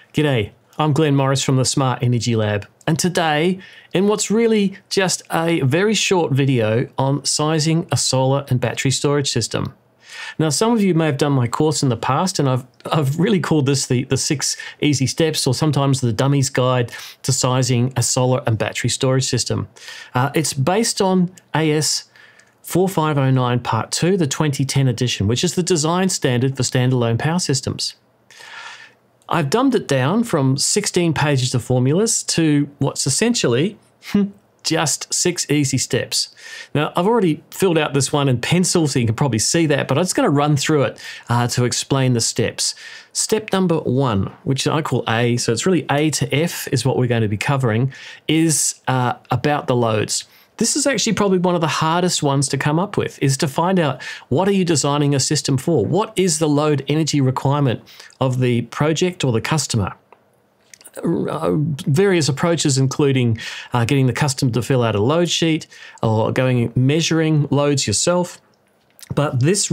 G'day, I'm Glenn Morris from the Smart Energy Lab, and today, in what's really just a very short video on sizing a solar and battery storage system. Now, some of you may have done my course in the past, and I've really called this the 6 easy steps, or sometimes the dummy's guide to sizing a solar and battery storage system. It's based on AS 4509 Part 2, the 2010 edition, which is the design standard for standalone power systems. I've dumbed it down from 16 pages of formulas to what's essentially just 6 easy steps. Now, I've already filled out this one in pencil, so you can probably see that, but I'm just going to run through it to explain the steps. Step number 1, which I call A, so it's really A to F is what we're going to be covering, is about the loads. This is actually probably one of the hardest ones to come up with, is to find out what are you designing a system for? What is the load energy requirement of the project or the customer? Various approaches, including getting the customer to fill out a load sheet or measuring loads yourself. But this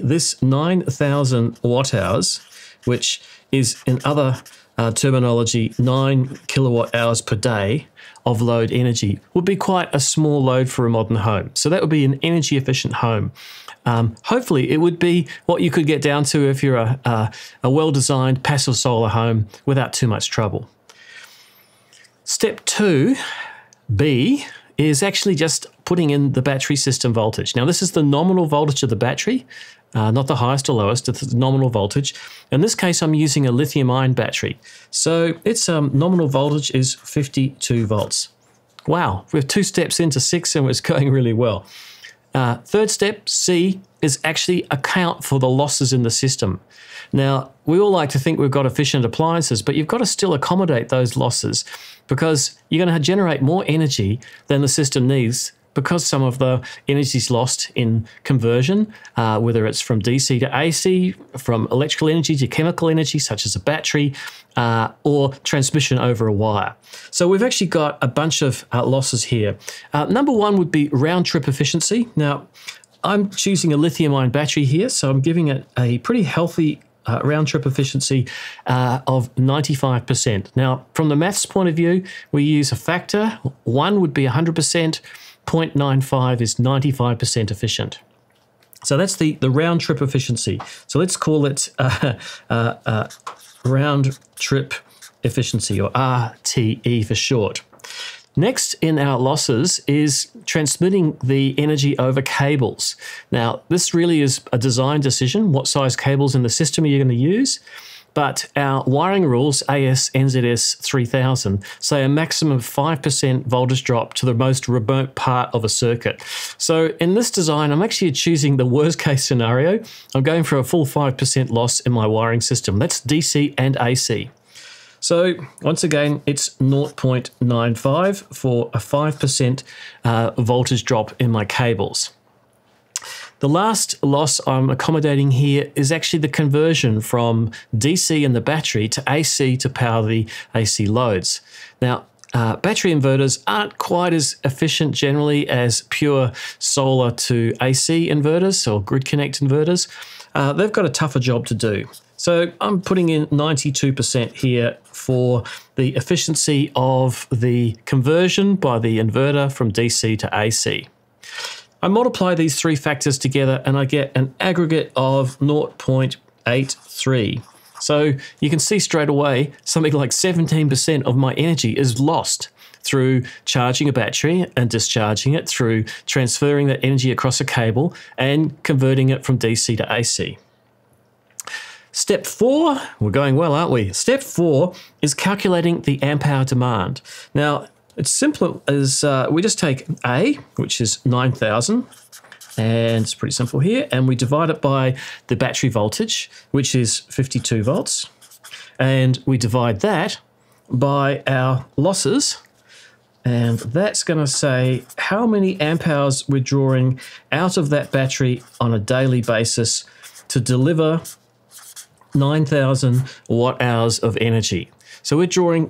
9,000 watt hours, which is in other terminology 9 kilowatt hours per day of load energy, would be quite a small load for a modern home. So that would be an energy efficient home. Hopefully it would be what you could get down to if you're a well-designed passive solar home without too much trouble. Step 2, B, is actually just putting in the battery system voltage. Now, this is the nominal voltage of the battery, not the highest or lowest, it's the nominal voltage. In this case, I'm using a lithium-ion battery. So its nominal voltage is 52 volts. Wow, we're 2 steps into 6 and it's going really well. Third step, C, is actually account for the losses in the system. Now, we all like to think we've got efficient appliances, but you've got to still accommodate those losses because you're going to generate more energy than the system needs because some of the energy is lost in conversion, whether it's from DC to AC, from electrical energy to chemical energy, such as a battery, or transmission over a wire. So we've actually got a bunch of losses here. Number 1 would be round trip efficiency. Now, I'm choosing a lithium-ion battery here, so I'm giving it a pretty healthy round trip efficiency of 95%. Now, from the maths point of view, we use a factor. 1 would be 100%, 0.95 is 95% efficient. So that's the round trip efficiency. So let's call it round trip efficiency, or RTE for short. Next in our losses is transmitting the energy over cables. Now, this really is a design decision, what size cables in the system are you going to use, but our wiring rules, AS NZS 3000, say a maximum of 5% voltage drop to the most remote part of a circuit. So in this design, I'm actually choosing the worst case scenario. I'm going for a full 5% loss in my wiring system. That's DC and AC. So once again, it's 0.95 for a 5% voltage drop in my cables. The last loss I'm accommodating here is actually the conversion from DC in the battery to AC to power the AC loads. Now, battery inverters aren't quite as efficient generally as pure solar to AC inverters or grid connect inverters. They've got a tougher job to do. So I'm putting in 92% here for the efficiency of the conversion by the inverter from DC to AC. I multiply these 3 factors together and I get an aggregate of 0.83. So you can see straight away something like 17% of my energy is lost through charging a battery and discharging it, through transferring that energy across a cable and converting it from DC to AC. Step 4, we're going well, aren't we? Step 4 is calculating the amp hour demand. Now, it's simple as we just take A, which is 9,000, and it's pretty simple here, and we divide it by the battery voltage, which is 52 volts, and we divide that by our losses, and that's going to say how many amp hours we're drawing out of that battery on a daily basis to deliver 9,000 watt hours of energy. So we're drawing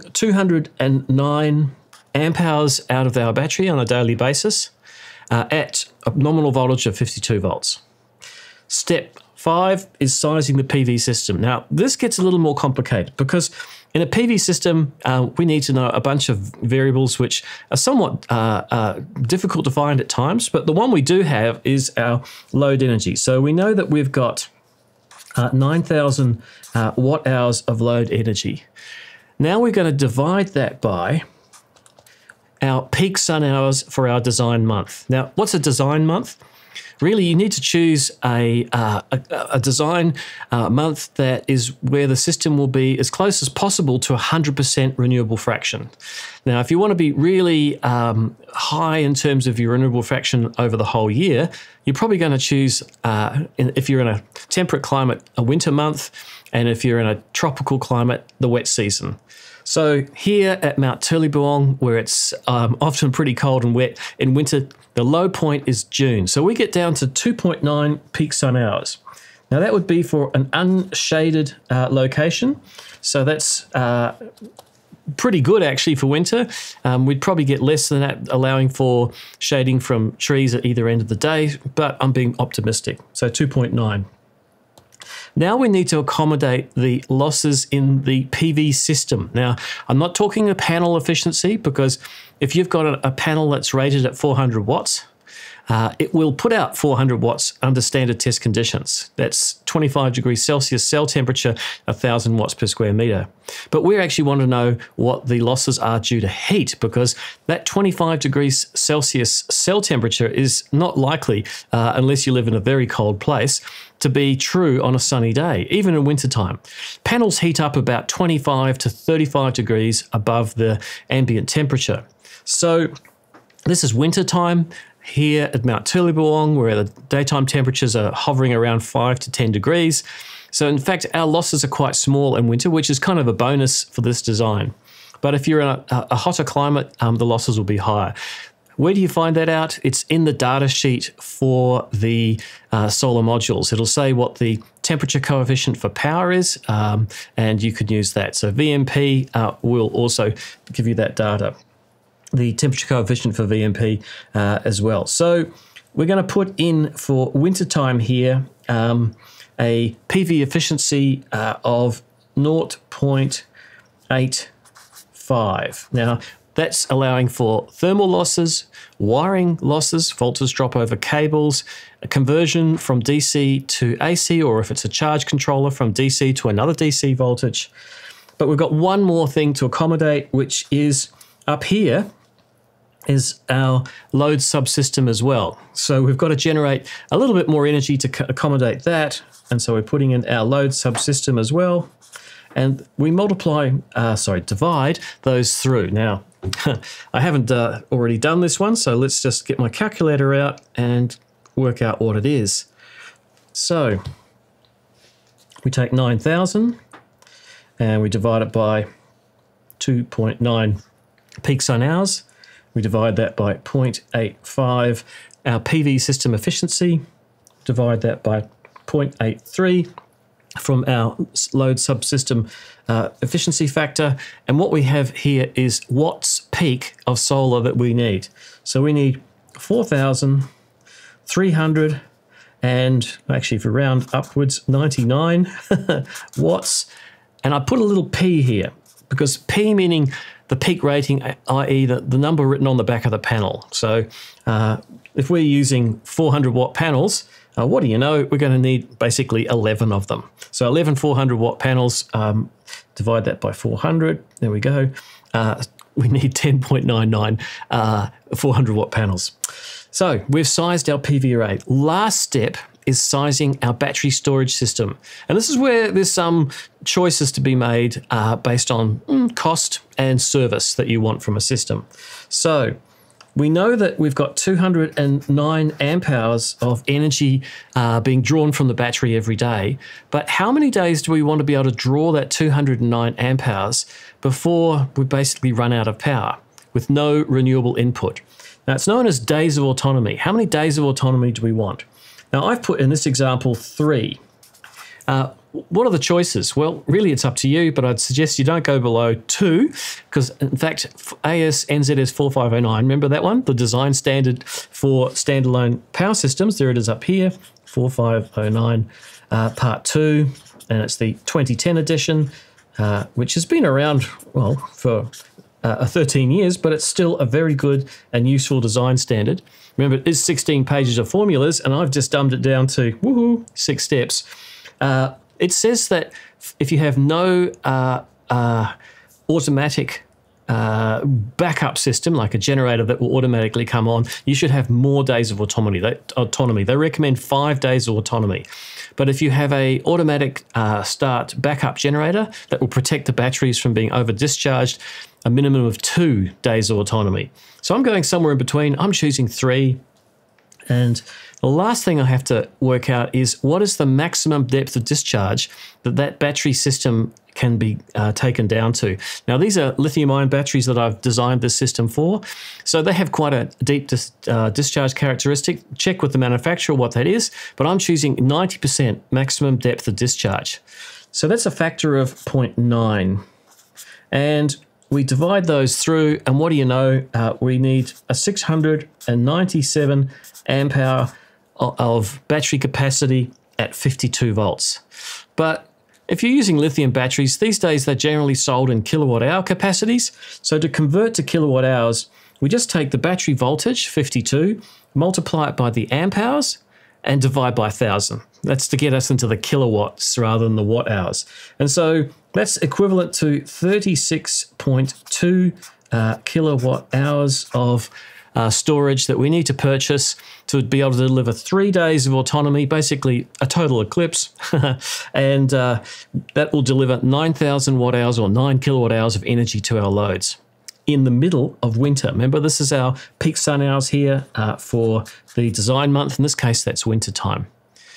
209 amp hours out of our battery on a daily basis at a nominal voltage of 52 volts. Step 5 is sizing the PV system. Now, this gets a little more complicated because In a PV system, we need to know a bunch of variables which are somewhat difficult to find at times, but the one we do have is our load energy. So we know that we've got 9,000 watt hours of load energy. Now we're going to divide that by our peak sun hours for our design month. Now, what's a design month? Really, you need to choose a design month that is where the system will be as close as possible to 100% renewable fraction. Now, if you want to be really high in terms of your renewable fraction over the whole year, you're probably going to choose, if you're in a temperate climate, a winter month, and if you're in a tropical climate, the wet season. So here at Mount Turleybuong, where it's often pretty cold and wet in winter, the low point is June. So we get down to 2.9 peak sun hours. Now that would be for an unshaded location. So that's pretty good actually for winter. We'd probably get less than that, allowing for shading from trees at either end of the day, but I'm being optimistic. So 2.9. Now we need to accommodate the losses in the PV system. Now, I'm not talking a panel efficiency, because if you've got a panel that's rated at 400 watts, it will put out 400 watts under standard test conditions. That's 25 degrees Celsius cell temperature, 1,000 watts per square meter. But we actually want to know what the losses are due to heat, because that 25 degrees Celsius cell temperature is not likely, unless you live in a very cold place, to be true on a sunny day, even in wintertime. Panels heat up about 25 to 35 degrees above the ambient temperature. So this is wintertime here at Mount Turleybuong, where the daytime temperatures are hovering around 5 to 10 degrees. So in fact, our losses are quite small in winter, which is kind of a bonus for this design. But if you're in a hotter climate, the losses will be higher. Where do you find that out? It's in the data sheet for the solar modules. It'll say what the temperature coefficient for power is, and you could use that. So VMP will also give you that data, the temperature coefficient for VMP as well. So we're going to put in for wintertime here a PV efficiency of 0.85. Now, that's allowing for thermal losses, wiring losses, voltage drop over cables, a conversion from DC to AC, or if it's a charge controller, from DC to another DC voltage. But we've got one more thing to accommodate, which is up here is our load subsystem as well. So we've got to generate a little bit more energy to accommodate that. And so we're putting in our load subsystem as well. And we divide those through. Now, I haven't already done this one, so let's just get my calculator out and work out what it is. So we take 9,000 and we divide it by 2.9 peak sun hours. We divide that by 0.85, our PV system efficiency, divide that by 0.83 from our load subsystem efficiency factor. And what we have here is watts peak of solar that we need. So we need 4,300 and actually, if we round upwards, 99 watts. And I put a little P here, because P meaning the peak rating, i.e. the number written on the back of the panel. So if we're using 400 watt panels, what do you know? We're going to need basically 11 of them. So 11 400 watt panels, divide that by 400. There we go. We need 10.99 400 watt panels. So we've sized our PV array. Last step is sizing our battery storage system. And this is where there's some choices to be made based on cost and service that you want from a system. So we know that we've got 209 amp hours of energy being drawn from the battery every day. But how many days do we want to be able to draw that 209 amp hours before we basically run out of power with no renewable input? Now, it's known as days of autonomy. How many days of autonomy do we want? Now, I've put in this example 3. What are the choices? Well, really, it's up to you, but I'd suggest you don't go below 2, because, in fact, AS NZS 4509, remember that one? The design standard for standalone power systems. There it is up here, 4509 Part 2, and it's the 2010 edition. which has been around, well, for 13 years, but it's still a very good and useful design standard. Remember, it is 16 pages of formulas, and I've just dumbed it down to, woohoo, 6 steps. It says that if you have no automatic backup system, like a generator that will automatically come on, you should have more days of autonomy. They recommend 5 days of autonomy. But if you have a automatic start backup generator that will protect the batteries from being over discharged, a minimum of 2 days of autonomy. So I'm going somewhere in between. I'm choosing 3. And the last thing I have to work out is what is the maximum depth of discharge that battery system can be taken down to. Now, these are lithium-ion batteries that I've designed this system for. So they have quite a deep discharge characteristic. Check with the manufacturer what that is, but I'm choosing 90% maximum depth of discharge. So that's a factor of 0.9. And we divide those through, and what do you know? We need a 697 amp hour of battery capacity at 52 volts. But if you're using lithium batteries, these days they're generally sold in kilowatt hour capacities. So to convert to kilowatt hours, we just take the battery voltage, 52, multiply it by the amp hours, and divide by 1,000. That's to get us into the kilowatts rather than the watt hours. And so that's equivalent to 36.2 kilowatt hours of storage that we need to purchase to be able to deliver 3 days of autonomy, basically a total eclipse. And that will deliver 9,000 watt hours or 9 kilowatt hours of energy to our loads in the middle of winter. Remember, this is our peak sun hours here for the design month. In this case, that's winter time.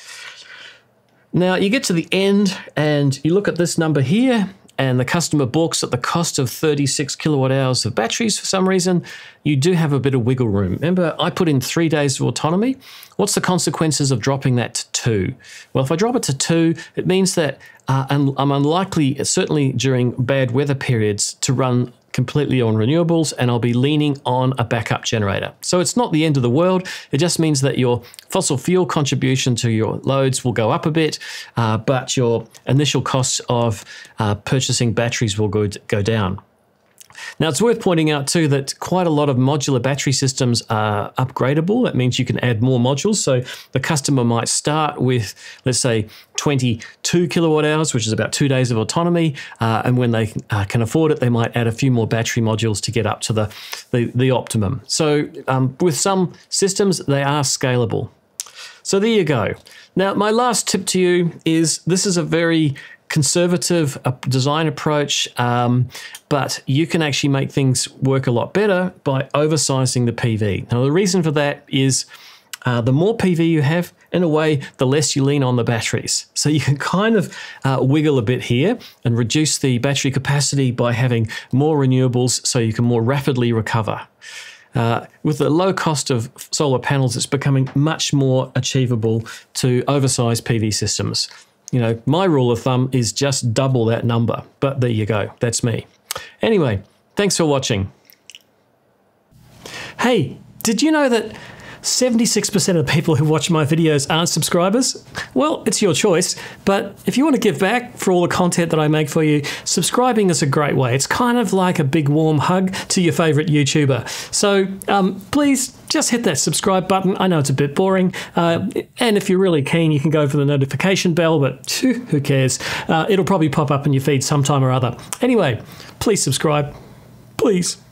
Now you get to the end and you look at this number here, and the customer balks at the cost of 36 kilowatt hours of batteries for some reason. You do have a bit of wiggle room. Remember, I put in 3 days of autonomy. What's the consequences of dropping that to 2? Well, if I drop it to 2, it means that I'm unlikely, certainly during bad weather periods, to run completely on renewables, and I'll be leaning on a backup generator. So it's not the end of the world. It just means that your fossil fuel contribution to your loads will go up a bit, but your initial costs of purchasing batteries will go down. Now, it's worth pointing out too that quite a lot of modular battery systems are upgradable. That means you can add more modules. So the customer might start with, let's say, 22 kilowatt hours, which is about 2 days of autonomy. And when they can afford it, they might add a few more battery modules to get up to the optimum. So with some systems, they are scalable. So there you go. Now, my last tip to you is this is a very conservative design approach, but you can actually make things work a lot better by oversizing the PV. Now, the reason for that is the more PV you have, in a way, the less you lean on the batteries. So you can kind of wiggle a bit here and reduce the battery capacity by having more renewables so you can more rapidly recover. With the low cost of solar panels, it's becoming much more achievable to oversize PV systems. You know, my rule of thumb is just double that number, but there you go. That's me. Anyway, thanks for watching. Hey, did you know that 76% of the people who watch my videos aren't subscribers? Well, it's your choice, but if you want to give back for all the content that I make for you, subscribing is a great way. It's kind of like a big warm hug to your favorite YouTuber. So please just hit that subscribe button. I know it's a bit boring, and if you're really keen, you can go for the notification bell, but who cares? It'll probably pop up in your feed sometime or other. Anyway, please subscribe, please.